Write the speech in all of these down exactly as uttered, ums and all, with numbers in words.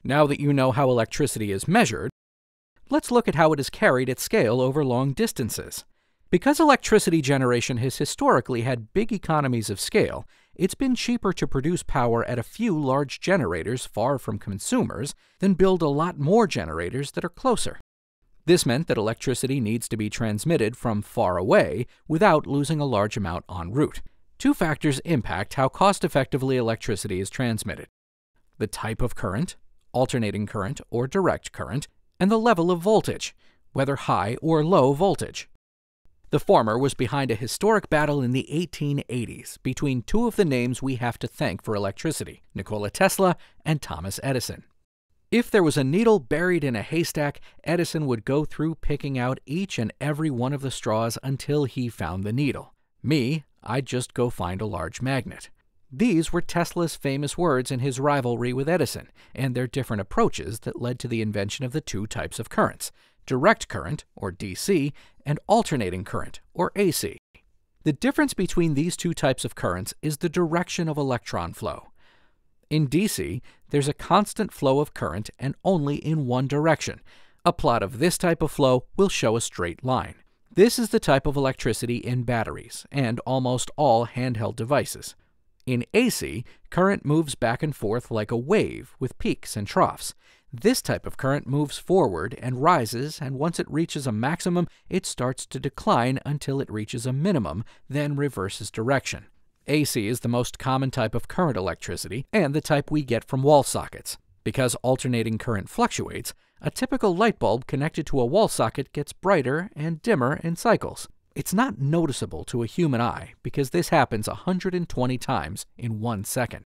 Now that you know how electricity is measured, let's look at how it is carried at scale over long distances. Because electricity generation has historically had big economies of scale, it's been cheaper to produce power at a few large generators far from consumers than build a lot more generators that are closer. This meant that electricity needs to be transmitted from far away without losing a large amount en route. Two factors impact how cost-effectively electricity is transmitted: the type of current, alternating current or direct current, and the level of voltage, whether high or low voltage. The former was behind a historic battle in the eighteen eighties between two of the names we have to thank for electricity, Nikola Tesla and Thomas Edison. If there was a needle buried in a haystack, Edison would go through picking out each and every one of the straws until he found the needle. Me, I'd just go find a large magnet. These were Tesla's famous words in his rivalry with Edison, and their different approaches that led to the invention of the two types of currents: direct current, or D C, and alternating current, or A C. The difference between these two types of currents is the direction of electron flow. In D C, there's a constant flow of current and only in one direction. A plot of this type of flow will show a straight line. This is the type of electricity in batteries and almost all handheld devices. In A C, current moves back and forth like a wave with peaks and troughs. This type of current moves forward and rises, and once it reaches a maximum, it starts to decline until it reaches a minimum, then reverses direction. A C is the most common type of current electricity and the type we get from wall sockets. Because alternating current fluctuates, a typical light bulb connected to a wall socket gets brighter and dimmer in cycles. It's not noticeable to a human eye because this happens one hundred twenty times in one second.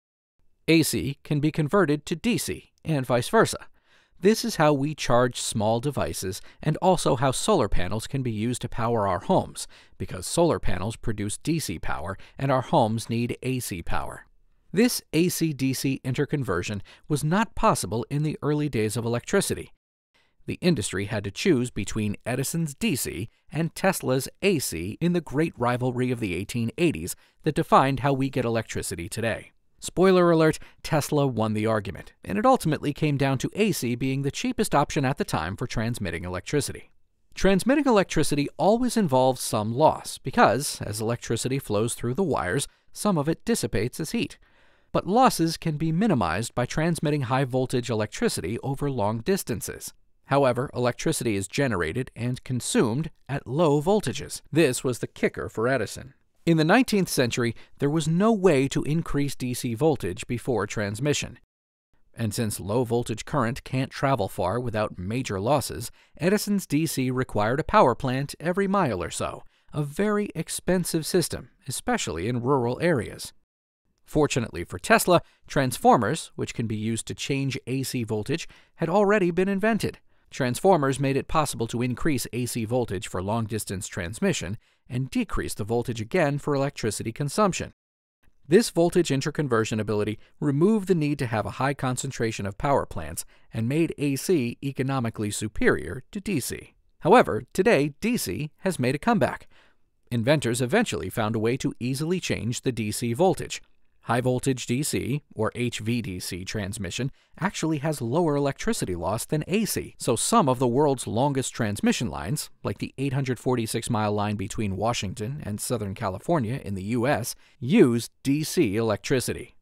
A C can be converted to D C and vice versa. This is how we charge small devices and also how solar panels can be used to power our homes, because solar panels produce D C power and our homes need A C power. This A C D C interconversion was not possible in the early days of electricity. The industry had to choose between Edison's D C and Tesla's A C in the great rivalry of the eighteen eighties that defined how we get electricity today. Spoiler alert, Tesla won the argument, and it ultimately came down to A C being the cheapest option at the time for transmitting electricity. Transmitting electricity always involves some loss because, as electricity flows through the wires, some of it dissipates as heat. But losses can be minimized by transmitting high-voltage electricity over long distances. However, electricity is generated and consumed at low voltages. This was the kicker for Edison. In the nineteenth century, there was no way to increase D C voltage before transmission. And since low-voltage current can't travel far without major losses, Edison's D C required a power plant every mile or so, a very expensive system, especially in rural areas. Fortunately for Tesla, transformers, which can be used to change A C voltage, had already been invented. Transformers made it possible to increase A C voltage for long-distance transmission and decrease the voltage again for electricity consumption. This voltage interconversion ability removed the need to have a high concentration of power plants and made A C economically superior to D C. However, today D C has made a comeback. Inventors eventually found a way to easily change the D C voltage. High-voltage D C, or H V D C transmission, actually has lower electricity loss than A C, so some of the world's longest transmission lines, like the eight hundred forty-six mile line between Washington and Southern California in the U S, use D C electricity.